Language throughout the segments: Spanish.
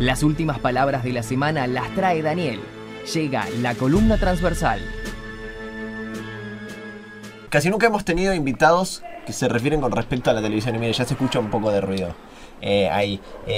Las últimas palabras de la semana las trae Daniel. Llega la columna transversal. Casi nunca hemos tenido invitados que se refieren con respecto a la televisión. Y mire, ya se escucha un poco de ruido ahí.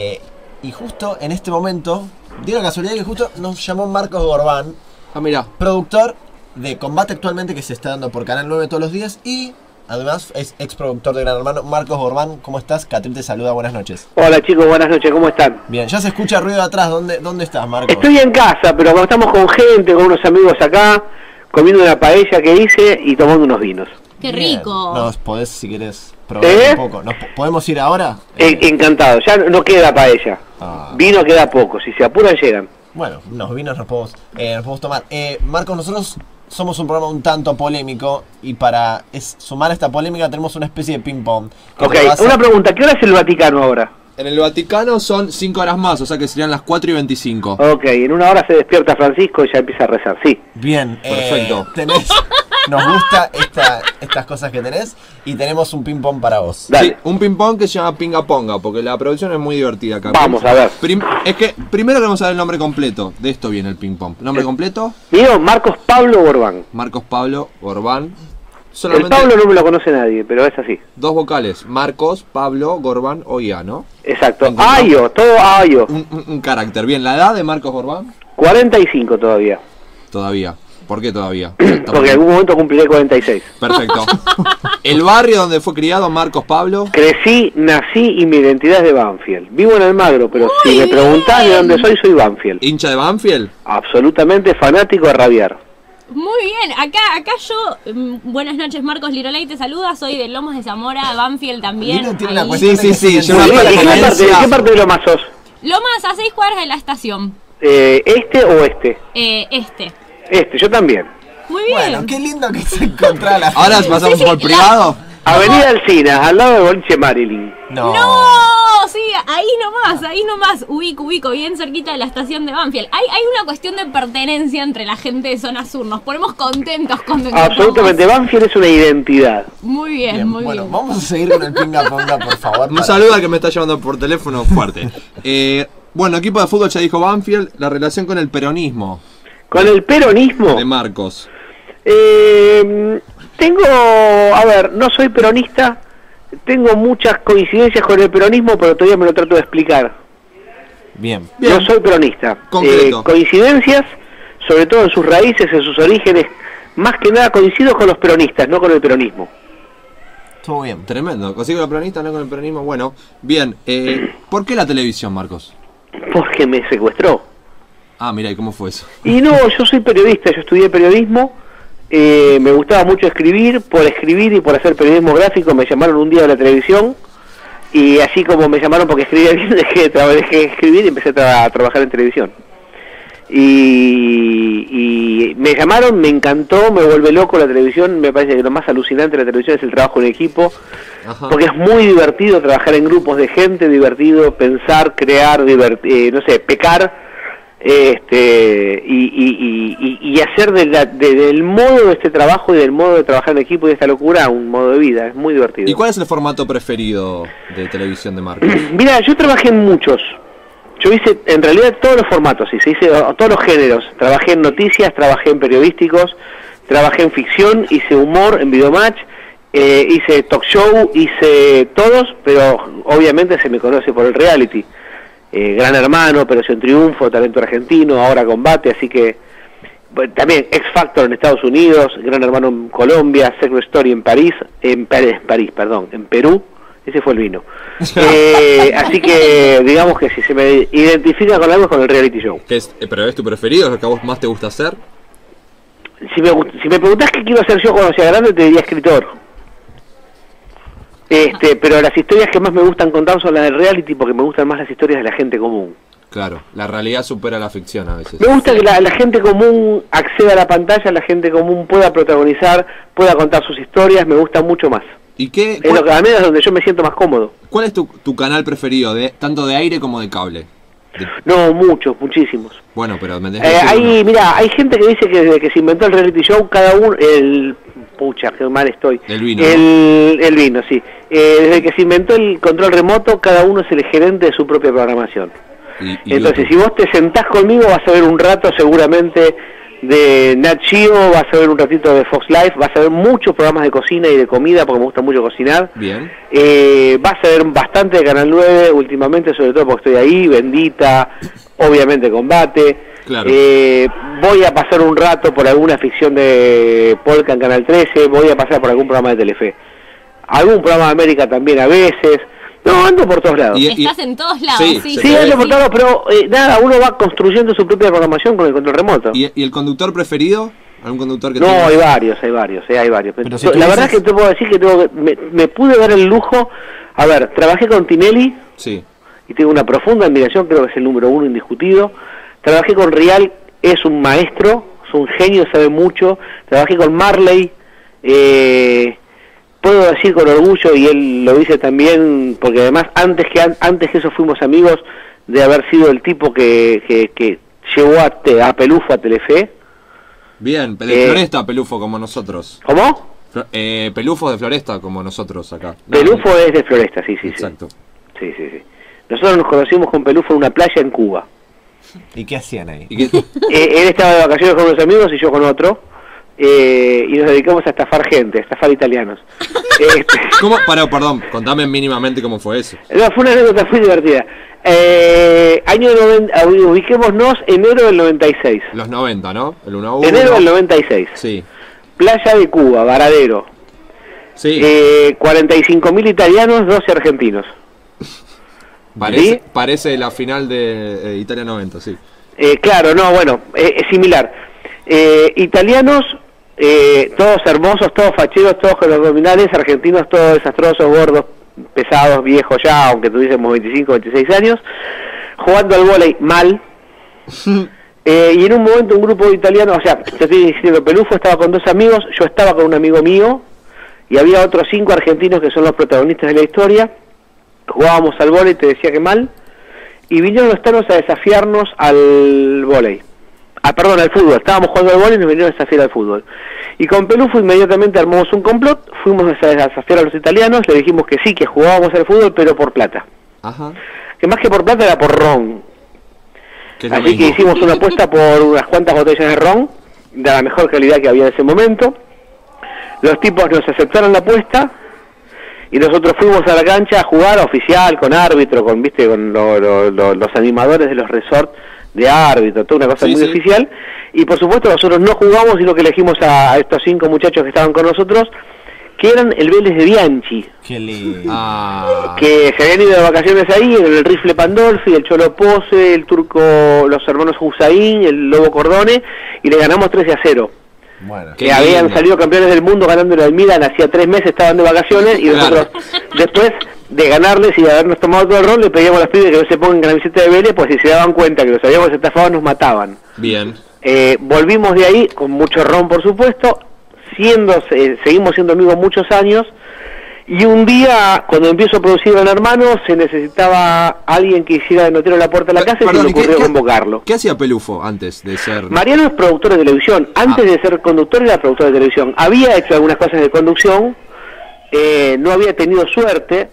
Y justo en este momento, dio la casualidad que justo nos llamó Marcos Gorbán. Ah, mira. Productor de Combate actualmente, que se está dando por Canal 9 todos los días. Y además es ex productor de Gran Hermano. Marcos Gorbán, ¿cómo estás? Catrín te saluda, buenas noches. Hola chicos, buenas noches, ¿cómo están? Bien, ya se escucha ruido atrás. ¿Dónde estás, Marcos? Estoy en casa, pero estamos con gente, con unos amigos acá, comiendo una paella que hice y tomando unos vinos. ¡Qué Bien. rico! Nos podés, si querés, probar un poco. ¿Podemos ir ahora? Encantado, ya no queda paella. Vino queda poco, si se apuran llegan. Bueno, los vinos nos podemos tomar. Marcos, nosotros somos un programa un tanto polémico y para sumar a esta polémica tenemos una especie de ping-pong. Ok, una pregunta, ¿qué hora es el Vaticano ahora? En el Vaticano son 5 horas más, o sea que serían las 4:25. Ok, en una hora se despierta Francisco y ya empieza a rezar, sí. Bien, perfecto. Nos gusta estas cosas que tenés y tenemos un ping-pong para vos. Dale. Sí, un ping-pong que se llama Pinga Ponga, porque la producción es muy divertida acá. Vamos a ver. Es que primero queremos saber el nombre completo. De esto viene el ping-pong. ¿Nombre completo? Mío, Marcos Pablo Gorbán. Marcos Pablo Gorbán. El Pablo no me lo conoce nadie, pero es así. Dos vocales, Marcos, Pablo, Gorbán o IA, ¿no? Exacto, Ayo, todo Ayo. Un carácter. Bien, ¿la edad de Marcos Gorbán? 45 todavía. Todavía. ¿Por qué todavía? Porque en algún momento cumpliré 46. Perfecto. ¿El barrio donde fue criado Marcos Pablo? Crecí, nací y mi identidad es de Banfield. Vivo en Almagro, pero si me preguntás de dónde soy Banfield. ¿Hincha de Banfield? Absolutamente fanático de rabiar. Muy bien, acá yo, buenas noches, Marcos Lirolay te saluda, soy de Lomas de Zamora, Banfield también. Sí, yo ¿De qué parte de Lomas sos? Lomas a 6 cuadras de la estación. ¿Este o este? Este, yo también. Muy bien. Bueno, qué lindo que se encontrara la Ahora pasamos por privado. Avenida Alsina, al lado de boliche Marilyn. No, sí, ahí nomás, ubico, bien cerquita de la estación de Banfield. Hay una cuestión de pertenencia entre la gente de zona sur, nos ponemos contentos cuando absolutamente, Banfield es una identidad. Muy bien, muy bien. Bueno, vamos a seguir con el pinga-ponga, por favor. Un saludo al que me está llamando por teléfono fuerte. Bueno, equipo de fútbol ya dijo Banfield, la relación con el peronismo. ¿Con el peronismo? De Marcos. No soy peronista, tengo muchas coincidencias con el peronismo, pero todavía me lo trato de explicar. Bien. No soy peronista. Coincidencias, sobre todo en sus raíces, en sus orígenes, más que nada coincido con los peronistas, no con el peronismo. Todo bien. Tremendo. ¿Consigo los peronistas, no con el peronismo? Bueno, bien. ¿Por qué la televisión, Marcos? Porque me secuestró. Ah, mira, ¿y cómo fue eso? Y no, yo soy periodista, yo estudié periodismo, me gustaba mucho escribir y por hacer periodismo gráfico me llamaron un día a la televisión y así como me llamaron porque escribía bien, dejé de escribir y empecé a trabajar en televisión. Y me llamaron, me encantó, me vuelve loco la televisión, me parece que lo más alucinante de la televisión es el trabajo en equipo. Ajá. Porque es muy divertido trabajar en grupos de gente, divertido pensar, crear, pecar. Y hacer del modo de este trabajo y del modo de trabajar en equipo y de esta locura un modo de vida, es muy divertido. ¿Y cuál es el formato preferido de televisión de Marcos? Mira, yo trabajé en muchos, yo hice en realidad todos los formatos, hice todos los géneros, trabajé en noticias, trabajé en periodísticos, trabajé en ficción, hice humor en Videomatch, hice talk show, hice todos, pero obviamente se me conoce por el reality. Gran Hermano, Operación Triunfo, Talento Argentino, ahora Combate, así que también X Factor en Estados Unidos, Gran Hermano en Colombia, Secret Story en Perú, ese fue el vino. Así que digamos que si se me identifica con algo es con el reality show. ¿Pero es tu preferido? ¿Es lo que a vos más te gusta hacer? Si me preguntás qué quiero hacer yo cuando sea grande, te diría escritor. Pero las historias que más me gustan contar son las del reality porque me gustan más las historias de la gente común. Claro, la realidad supera la ficción a veces. Me gusta que la gente común acceda a la pantalla, la gente común pueda protagonizar, pueda contar sus historias, me gusta mucho más. ¿Y qué? Es lo que a mí es donde yo me siento más cómodo. ¿Cuál es tu canal preferido, tanto de aire como de cable? No, muchísimos. Bueno, pero me hay gente que dice que desde que se inventó el reality show, cada uno, pucha, qué mal estoy. El vino. El vino, sí. Desde que se inventó el control remoto, cada uno es el gerente de su propia programación. Entonces, si vos te sentás conmigo, vas a ver un rato seguramente de Nat Geo, vas a ver un ratito de Fox Life, vas a ver muchos programas de cocina y de comida, porque me gusta mucho cocinar. Bien. Vas a ver bastante de Canal 9 últimamente, sobre todo porque estoy ahí, Bendita, obviamente Combate. Claro. Voy a pasar un rato por alguna ficción de Polka en Canal 13, voy a pasar por algún programa de Telefe. Algún programa de América también a veces. No, ando por todos lados. Estás en todos lados, Sí, sí. Sí, ando por todos lados, pero nada, uno va construyendo su propia programación con el control remoto. ¿Y el conductor preferido? ¿Algún conductor que No, tengas? hay varios. Pero si tú la verdad dices- es que te puedo decir que me pude dar el lujo. A ver, trabajé con Tinelli Sí. y tengo una profunda admiración, creo que es el número uno indiscutido. Trabajé con Rial, es un maestro, es un genio, sabe mucho. Trabajé con Marley, puedo decir con orgullo, y él lo dice también, porque además antes que eso fuimos amigos, de haber sido el tipo que llevó a Pelufo a Telefe. Bien, de Floresta, Pelufo, como nosotros. ¿Cómo? Pelufo de Floresta, como nosotros acá. Pelufo es de Floresta, sí. Exacto. Sí. Nosotros nos conocimos con Pelufo en una playa en Cuba. ¿Y qué hacían ahí? ¿Y qué- Él estaba de vacaciones con unos amigos y yo con otro. Y nos dedicamos a estafar gente, a estafar italianos. ¿Cómo? Perdón, contame mínimamente cómo fue eso. No, fue una anécdota muy divertida. Ubiquémonos enero del 96. Los 90, ¿no? El 1-1. Enero del 96. Sí. Playa de Cuba, Varadero. Sí. 45.000 italianos, 12 argentinos. ¿Sí? Parece la final de Italia 90, sí. Claro, no, bueno, es similar. Italianos, todos hermosos, todos facheros, todos con abdominales, argentinos todos desastrosos, gordos, pesados, viejos ya, aunque tuviésemos 25, 26 años, jugando al vóley mal. Y en un momento un grupo de italianos, o sea, te estoy diciendo, Pelufo estaba con 2 amigos, yo estaba con un amigo mío, y había otros 5 argentinos que son los protagonistas de la historia. Jugábamos al vóley, te decía que mal, y vinieron los tanos a desafiarnos al vóley. Perdón, al fútbol. Estábamos jugando al vóley y nos vinieron a desafiar al fútbol. Y con Pelufo inmediatamente armamos un complot, fuimos a desafiar a los italianos, le dijimos que sí, que jugábamos al fútbol, pero por plata. Ajá. Que más que por plata era por ron. Que es lo Así que mismo. hicimos una apuesta por unas cuantas botellas de ron, de la mejor calidad que había en ese momento. Los tipos nos aceptaron la apuesta, y nosotros fuimos a la cancha a jugar oficial, con árbitro, con los animadores de los resorts de árbitro, toda una cosa Sí, muy sí. oficial. Y por supuesto nosotros no jugamos, sino que elegimos a estos 5 muchachos que estaban con nosotros, que eran el Vélez de Bianchi, Qué lindo. Ah. que se habían ido de vacaciones ahí, en el Rifle Pandolfi, el Cholo Pose, el Turco, los hermanos Hussein, el Lobo Cordone, y le ganamos 13-0. Bueno. Qué Que habían lindo. salido campeones del mundo ganándole al Milan hacía 3 meses, estaban de vacaciones, y nosotros, después de ganarles y de habernos tomado todo el rol, le pedíamos a los pibes que no se pongan camiseta de Vélez, pues si se daban cuenta que los habíamos estafado nos mataban. Bien. Volvimos de ahí, con mucho ron por supuesto, seguimos siendo amigos muchos años, y un día, cuando empiezo a producir Gran Hermano, se necesitaba alguien que hiciera de notero en la puerta de la casa, y se Perdón, me ocurrió convocarlo. ¿Qué hacía Pelufo antes de ser...? Mariano es productor de televisión. Antes de ser conductor era productor de televisión. Había hecho algunas cosas de conducción, no había tenido suerte,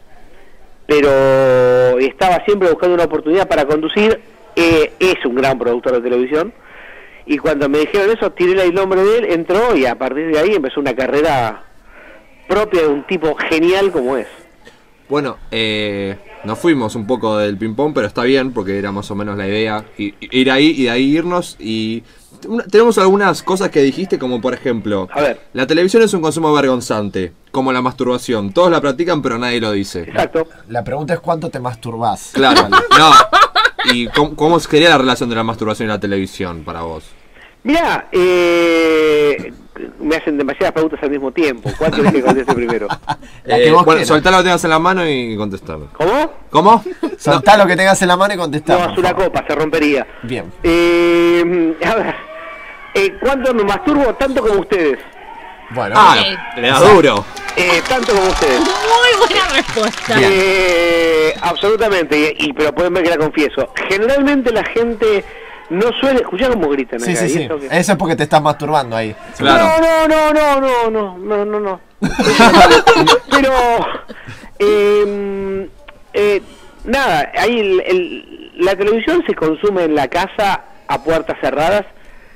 pero estaba siempre buscando una oportunidad para conducir. Es un gran productor de televisión. Y cuando me dijeron eso, tiré el nombre de él, entró, y a partir de ahí empezó una carrera propia de un tipo genial como es. Bueno, nos fuimos un poco del ping-pong, pero está bien, porque era más o menos la idea. Ir ahí y de ahí irnos. Y tenemos algunas cosas que dijiste, como por ejemplo... A ver. La televisión es un consumo vergonzante, como la masturbación. Todos la practican, pero nadie lo dice. Exacto. La pregunta es ¿cuánto te masturbás? Claro, no. ¿Y cómo sería la relación de la masturbación y la televisión para vos? Mirá, me hacen demasiadas preguntas al mismo tiempo. ¿Cuál querés que conteste primero? La que vos Bueno, quieras. soltá lo que tengas en la mano y contestame. ¿Cómo? ¿Cómo? Soltá lo que tengas en la mano y contestá. No, por es una favor. copa, se rompería. Bien. A ver, ¿cuánto me masturbo? Tanto como ustedes. Bueno. Ah, le das duro. Tanto como ustedes. Muy buena respuesta. Absolutamente, pero pueden ver que la confieso. Generalmente la gente no suele... Escuchá cómo gritan Sí, acá, sí, ¿y sí. eso qué? Eso es porque te estás masturbando ahí. Claro. No. Pero, nada, ahí la televisión se consume en la casa a puertas cerradas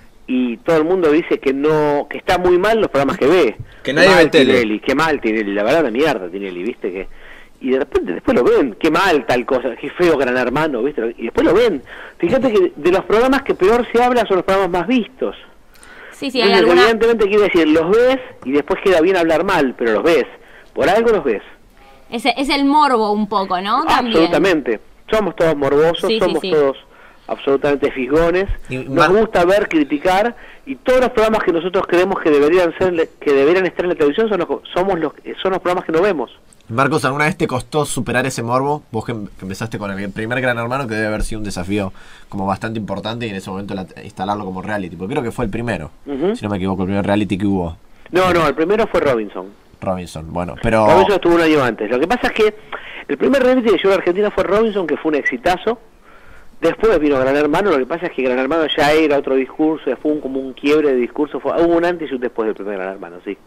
y todo el mundo dice que no, que está muy mal los programas que ve. Que nadie ve tele. Tinelli, qué mal Tinelli, la verdad una mierda Tinelli, viste que... Y de repente después lo ven, qué mal tal cosa, qué feo Gran Hermano, viste, y después lo ven. Fíjate que de los programas que peor se habla son los programas más vistos. Sí, sí, hay Entonces, alguna... evidentemente quiere decir, los ves y después queda bien hablar mal, pero los ves. Por algo los ves. Es el morbo un poco, ¿no? También. Absolutamente. Somos todos morbosos, Sí, sí, somos sí. todos absolutamente fisgones. Y Nos gusta ver, criticar, y todos los programas que nosotros creemos que deberían estar en la televisión son los programas que no vemos. Marcos, ¿alguna vez te costó superar ese morbo? Vos que empezaste con el primer Gran Hermano, que debe haber sido un desafío como bastante importante, y en ese momento instalarlo como reality, porque creo que fue el primero, Ujú. si no me equivoco, el primer reality que hubo. No, el primero fue Robinson. Robinson, bueno, pero... Robinson estuvo un año antes. Lo que pasa es que el primer reality que llegó a Argentina fue Robinson, que fue un exitazo. Después vino Gran Hermano. Lo que pasa es que Gran Hermano ya era otro discurso, fue como un quiebre de discurso. Hubo un antes y un después del primer Gran Hermano, sí.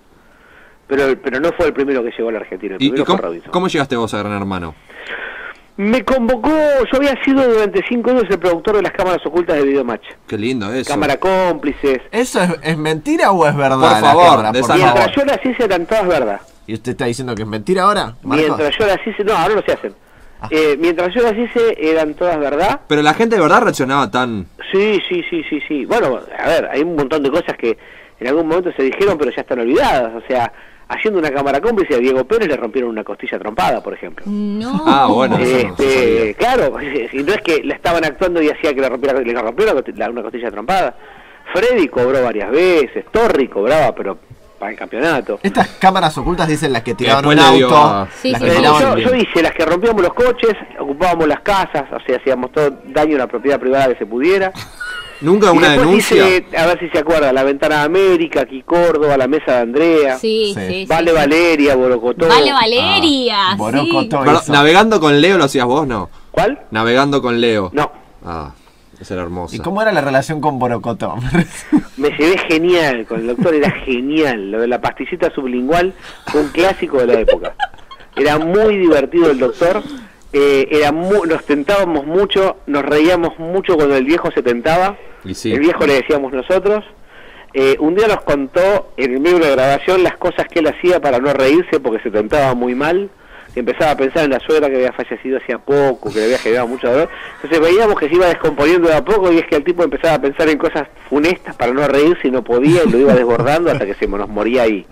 Pero no fue el primero que llegó a la Argentina. El ¿Y primero cómo, fue Robinson. cómo llegaste vos a Gran Hermano? Me convocó, yo había sido durante 5 años el productor de las cámaras ocultas de Videomatch. Qué lindo eso. Cámara cómplices. ¿Eso es mentira o es verdad? Por la favor, cámara? Por desarrolla. Mientras yo las hice eran todas verdad. ¿Y usted está diciendo que es mentira ahora, Marcos? Mientras yo las hice, no, ahora no se hacen. Ah. Mientras yo las hice eran todas verdad. Pero la gente de verdad reaccionaba tan... Sí. Bueno, a ver, hay un montón de cosas que en algún momento se dijeron pero ya están olvidadas. O sea, haciendo una cámara cómplice a Diego Pérez le rompieron una costilla trompada, por ejemplo. No. Ah, bueno, eso no se sabía. Claro, si no es que la estaban actuando y hacía que le rompiera una costilla trompada. Freddy cobró varias veces, Torri cobraba, pero para el campeonato. Estas cámaras ocultas dicen las que tiraban después un le dio auto, a- Sí, las sí, que sí. tiraban... Yo hice las que rompíamos los coches, ocupábamos las casas, o sea, hacíamos todo daño a la propiedad privada que se pudiera. Nunca Y una después denuncia. hice, a ver si se acuerda, La Ventana de América, aquí Córdoba, La Mesa de Andrea, Sí, Sí. sí. Vale sí. Valeria, Borocotó. Vale Valeria, sí. Borocotó Perdón, hizo. navegando con Leo lo hacías vos, ¿no? ¿Cuál? Navegando con Leo. No, Ah, esa era hermosa. ¿Y cómo era la relación con Borocotó? me llevé genial, con el doctor era genial. Lo de la pastillita sublingual fue un clásico de la época. Era muy divertido el doctor, nos tentábamos mucho, nos reíamos mucho cuando el viejo se tentaba. Y sí. El viejo le decíamos nosotros. Un día nos contó en el medio de la grabación las cosas que él hacía para no reírse porque se tentaba muy mal, que empezaba a pensar en la suegra que había fallecido hacía poco, que le había generado mucho dolor. Entonces veíamos que se iba descomponiendo de a poco y es que el tipo empezaba a pensar en cosas funestas para no reírse y no podía y lo iba desbordando hasta que se nos moría ahí.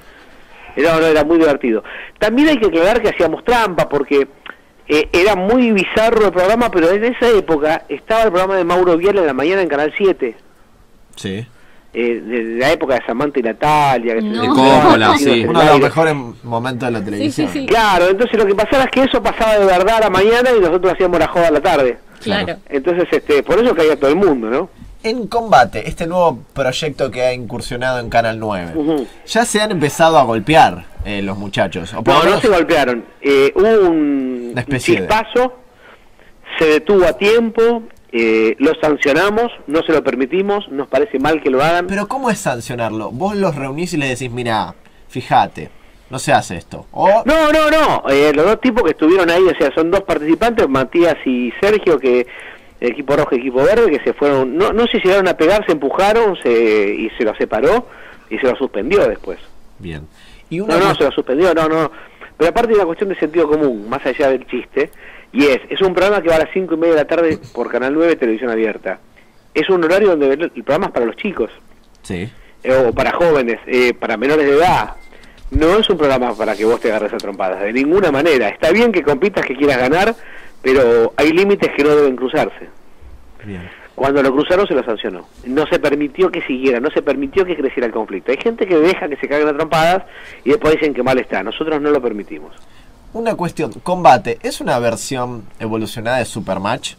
Era muy divertido. También hay que aclarar que hacíamos trampa porque era muy bizarro el programa, pero en esa época estaba el programa de Mauro Viale en la mañana en Canal 7. Sí. De la época de Samantha y Natalia, que No. De Coppola, sí. Uno de los mejores momentos de la televisión. sí. Claro, entonces lo que pasaba es que eso pasaba de verdad a la mañana y nosotros hacíamos la joda a la tarde. Claro. Entonces, por eso caía todo el mundo, ¿no? En Combate, este nuevo proyecto que ha incursionado en Canal 9, Ujú. ya se han empezado a golpear los muchachos. O por lo No, no menos- se golpearon. Hubo un Una especie de- chispazo, se detuvo a tiempo, lo sancionamos, no se lo permitimos, nos parece mal que lo hagan. Pero ¿cómo es sancionarlo? Vos los reunís y les decís, mira, fíjate, no se hace esto. O No, los dos tipos que estuvieron ahí, o sea, son dos participantes, Matías y Sergio, que equipo rojo y equipo verde, que se fueron, no se llegaron a pegar, se empujaron y se los separó y se los suspendió después. bien. Y No, se los suspendió, no. Pero aparte hay una cuestión de sentido común, más allá del chiste, y es un programa que va a las 5:30 de la tarde por Canal 9, televisión abierta. Es un horario donde el programa es para los chicos, Sí. o para jóvenes, para menores de edad. No es un programa para que vos te agarres a trompadas, de ninguna manera. Está bien que compitas, que quieras ganar, pero hay límites que no deben cruzarse. Bien. Cuando lo cruzaron se lo sancionó. No se permitió que siguiera, no se permitió que creciera el conflicto. Hay gente que deja que se caguen a trompadas y después dicen que mal está. Nosotros no lo permitimos. Una cuestión, Combate, ¿es una versión evolucionada de Supermatch?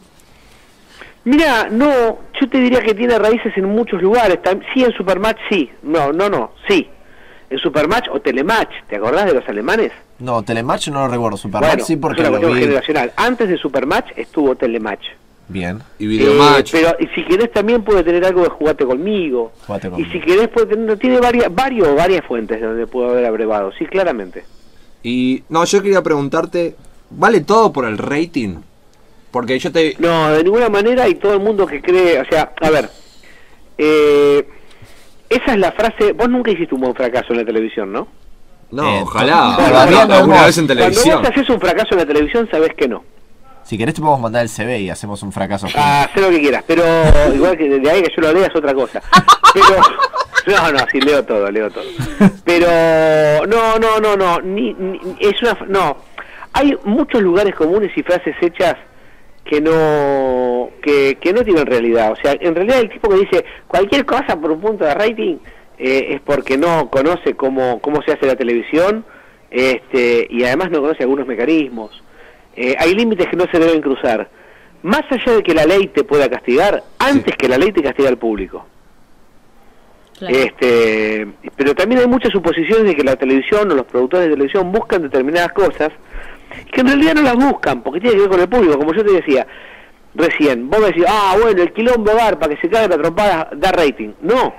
Mira, no, yo te diría que tiene raíces en muchos lugares. Sí, en Supermatch sí. No, sí. En Supermatch o Telematch, ¿te acordás de los alemanes? No, Telematch no lo recuerdo, Supermatch Bueno, sí porque es una lo cuestión vi. generacional. Antes de Supermatch estuvo Telematch. Bien. Y Videomatch. Pero y si querés también puede tener algo de Jugate Conmigo. Jugate Y Conmigo. si querés puede tener, tiene varias fuentes donde puede haber abrevado, sí, claramente. Y no, yo quería preguntarte, ¿vale todo por el rating? Porque yo te... No, de ninguna manera, y todo el mundo que cree, o sea, a ver, esa es la frase, vos nunca hiciste un buen fracaso en la televisión, ¿no? No, ojalá. todavía no alguna hemos- vez en televisión. Cuando vos haces un fracaso en la televisión, sabés que no. Si querés te podemos mandar el CV y hacemos un fracaso juntos. Hacé lo que quieras, pero igual que de ahí que yo lo lea es otra cosa. Pero, no, sí, leo todo. Pero, no, es una, no. Hay muchos lugares comunes y frases hechas que no tienen realidad. O sea, en realidad el tipo que dice cualquier cosa por un punto de rating es porque no conoce cómo se hace la televisión, y además no conoce algunos mecanismos. Hay límites que no se deben cruzar. Más allá de que la ley te pueda castigar, antes que la ley te castiga al público. Claro. Pero también hay muchas suposiciones de que la televisión o los productores de televisión buscan determinadas cosas que en realidad no las buscan, porque tiene que ver con el público. Como yo te decía recién, vos me decís, bueno, el quilombo garpa, que se cae la trompada, da rating. No,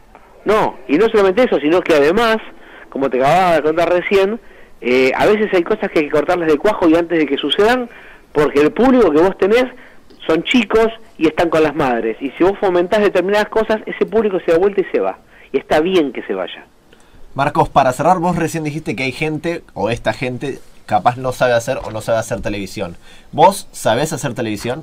y no solamente eso, sino que además, como te acababa de contar recién, a veces hay cosas que hay que cortarles de cuajo y antes de que sucedan, porque el público que vos tenés son chicos y están con las madres, y si vos fomentás determinadas cosas, ese público se da vuelta y se va, y está bien que se vaya. Marcos, para cerrar, vos recién dijiste que hay gente, o esta gente, capaz no sabe hacer o no sabe hacer televisión. ¿Vos sabés hacer televisión?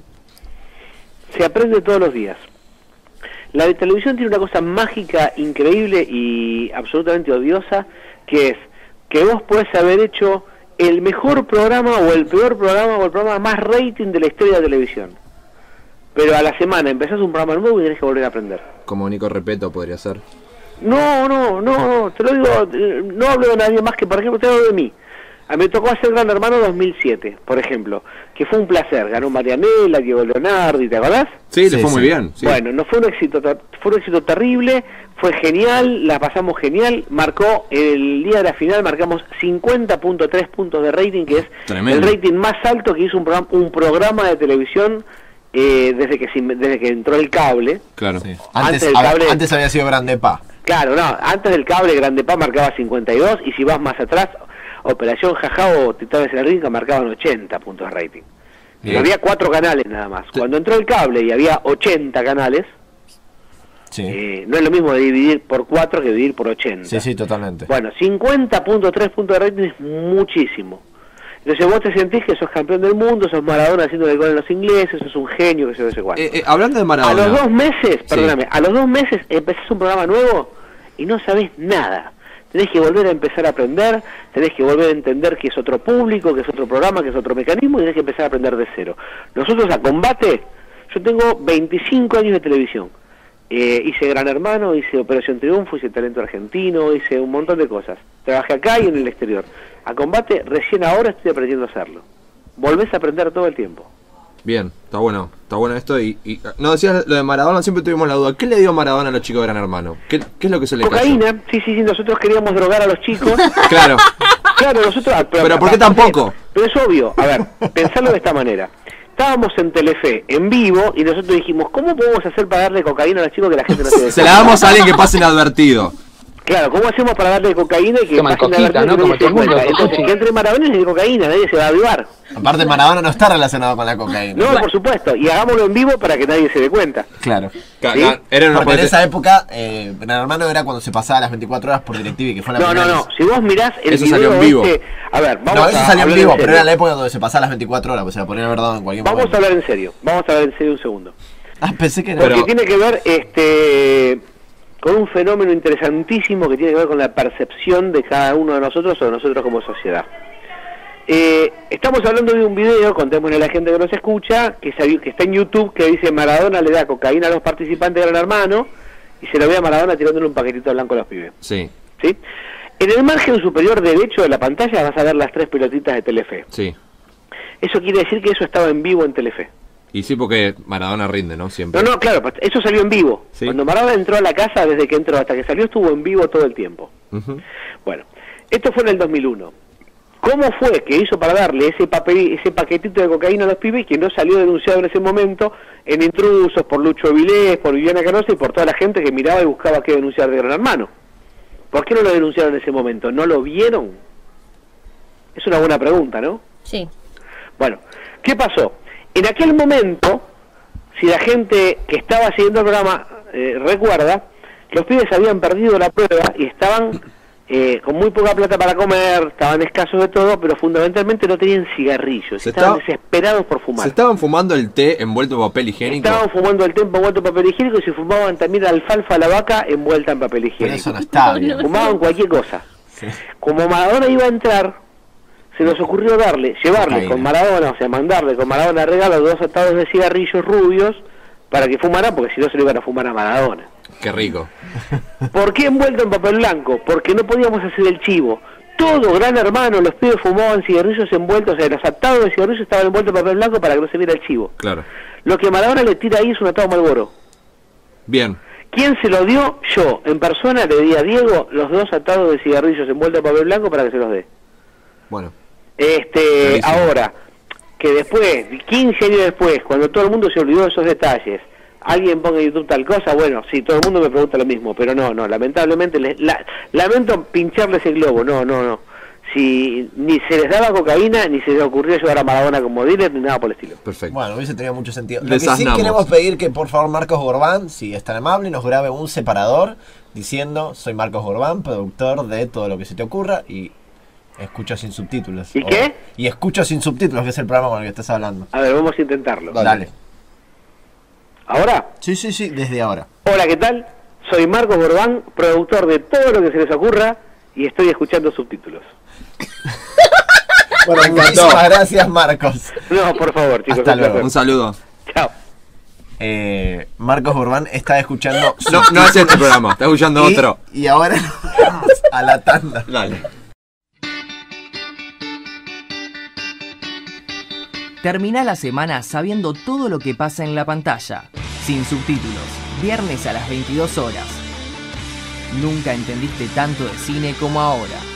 Se aprende todos los días. La de televisión tiene una cosa mágica, increíble y absolutamente odiosa, que es que vos podés haber hecho el mejor programa o el peor programa o el programa más rating de la historia de la televisión. Pero a la semana empezás un programa nuevo y tenés que volver a aprender. Como Nico Repeto podría ser. No, te lo digo, no hablo de nadie más que, por ejemplo, te hablo de mí. A mí me tocó hacer Gran Hermano 2007, por ejemplo, que fue un placer. Ganó Marianela, Diego Leonardi, ¿te acordás? Sí, Sí, le fue muy sí. bien. Sí. Bueno, no fue un éxito, fue un éxito terrible, fue genial, la pasamos genial, marcó el día de la final, marcamos 50.3 puntos de rating, que es Tremendo. el rating más alto que hizo un programa de televisión desde que entró el cable. Claro. Sí. Antes del cable- antes había sido Grande Pa. Claro, no, antes del cable Grande Pa marcaba 52 y si vas más atrás, Operación Jajá o Titanes en el Ring marcaban 80 puntos de rating. Y Bien. había 4 canales nada más. Cuando entró el cable y había 80 canales, Sí. no es lo mismo de dividir por 4 que dividir por 80. Sí, totalmente. Bueno, 50.3 puntos de rating es muchísimo. Entonces vos te sentís que sos campeón del mundo, sos Maradona haciendo el gol en los ingleses, sos un genio, que se sé cuánto. Hablando de A Maradona. los 2 meses, Sí. perdóname, a los 2 meses empezás un programa nuevo y no sabés nada. Tenés que volver a empezar a aprender, tenés que volver a entender que es otro público, que es otro programa, que es otro mecanismo y tenés que empezar a aprender de cero. Nosotros a Combate, yo tengo 25 años de televisión. Hice Gran Hermano, hice Operación Triunfo, hice Talento Argentino, hice un montón de cosas. Trabajé acá y en el exterior. A Combate recién ahora estoy aprendiendo a hacerlo. Volvés a aprender todo el tiempo. Bien, está bueno esto. Y no decías lo de Maradona, siempre tuvimos la duda. ¿Qué le dio Maradona a los chicos de Gran Hermano? ¿Qué es lo que se le cayó? Cocaína, sí, nosotros queríamos drogar a los chicos. Claro. Claro, nosotros... Pero ¿por qué tampoco? Pero es obvio, a ver, pensarlo de esta manera. Estábamos en Telefe, en vivo, y nosotros dijimos, ¿cómo podemos hacer para darle cocaína a los chicos que la gente no se dé Se la cuenta? damos a alguien que pase inadvertido. Claro, ¿cómo hacemos para darle cocaína y que Toman pasen coquita, inadvertido ¿no? y nadie Como se todo el mundo, cuenta? Entonces, coquita. que entre Maradona y de cocaína, nadie se va a avivar. Aparte, Maradona no está relacionado con la cocaína. No, por supuesto, y hagámoslo en vivo para que nadie se dé cuenta. Claro. Ca- ¿Sí? ca- Era una Porque en política- esa época, Gran Hermano era cuando se pasaba las 24 horas por DirecTV, que fue la No, primera vez. si vos mirás el Eso video salió en vivo. a ver, vamos No, eso a salió en hablar vivo, serio. pero era la época donde se pasaba las 24 horas, pues se la podrían haber dado en cualquier Vamos a momento. hablar en serio, un segundo. Pensé que no. Porque Pero- tiene que ver con un fenómeno interesantísimo que tiene que ver con la percepción de cada uno de nosotros o de nosotros como sociedad. Estamos hablando de un video, contémosle a la gente que nos escucha, que está en YouTube, que dice Maradona le da cocaína a los participantes de Gran Hermano y se lo ve a Maradona tirándole un paquetito blanco a los pibes. Sí, ¿Sí? En el margen superior derecho de la pantalla vas a ver las 3 pelotitas de Telefe. sí. Eso quiere decir que eso estaba en vivo en Telefe. Y sí, porque Maradona rinde, ¿no? Siempre. No, claro, eso salió en vivo. Sí. Cuando Maradona entró a la casa, desde que entró hasta que salió, estuvo en vivo todo el tiempo. Ujú. Bueno, esto fue en el 2001. ¿Cómo fue que hizo para darle ese paquetito de cocaína a los pibes que no salió denunciado en ese momento en Intrusos, por Lucho Vilés, por Viviana Canosa y por toda la gente que miraba y buscaba qué denunciar de Gran Hermano? ¿Por qué no lo denunciaron en ese momento? ¿No lo vieron? Es una buena pregunta, ¿no? Sí. Bueno, ¿qué pasó? En aquel momento, si la gente que estaba siguiendo el programa recuerda, los pibes habían perdido la prueba y estaban con muy poca plata para comer, estaban escasos de todo, pero fundamentalmente no tenían cigarrillos, estaban desesperados por fumar. ¿Se estaban fumando el té envuelto en papel higiénico? Estaban fumando el té envuelto en papel higiénico y se fumaban también alfalfa a la vaca envuelta en papel higiénico. Pero eso no está bien. Fumaban cualquier cosa. Sí. Como Maradona iba a entrar, se nos ocurrió llevarle Cocaína. con Maradona, o sea, mandarle con Maradona regalo 2 atados de cigarrillos rubios para que fumara, porque si no se lo iban a fumar a Maradona. Qué rico. ¿Por qué envuelto en papel blanco? Porque no podíamos hacer el chivo. Todo Gran Hermano, los pibes fumaban cigarrillos envueltos, o sea, los atados de cigarrillos estaban envueltos en papel blanco para que no se viera el chivo. Claro. Lo que Maradona le tira ahí es un atado Marlboro. Bien. ¿Quién se lo dio? Yo, en persona, le di a Diego los 2 atados de cigarrillos envueltos en papel blanco para que se los dé. Bueno. Ahora, que después, 15 años después, cuando todo el mundo se olvidó de esos detalles, alguien ponga en YouTube tal cosa, bueno, sí, todo el mundo me pregunta lo mismo, pero no, lamentablemente, lamento pincharles el globo, no. Si ni se les daba cocaína, ni se les ocurrió llevar a Maradona como dealer, ni nada por el estilo. Perfecto. Bueno, hubiese tenido mucho sentido. Lo que sí Desasnamos. queremos pedir que por favor Marcos Gorbán, si es tan amable, nos grabe un separador diciendo: soy Marcos Gorbán, productor de Todo lo que se te ocurra, y escucho sin subtítulos. ¿Y qué? Y escucho sin subtítulos, que es el programa con el que estás hablando. A ver, vamos a intentarlo. Dale. ¿Ahora? Sí, desde ahora. Hola, ¿qué tal? Soy Marcos Gorbán, productor de Todo lo que se les ocurra, y estoy escuchando subtítulos. Bueno, Me encantó. muchísimas gracias, Marcos. No, por favor, chicos. Hasta un luego. placer. Un saludo. Chao. Marcos Gorbán está escuchando. No es este programa, está escuchando otro. Y ahora nos vamos a la tanda. Dale. Termina la semana sabiendo todo lo que pasa en la pantalla, sin subtítulos, viernes a las 22 horas. Nunca entendiste tanto de cine como ahora.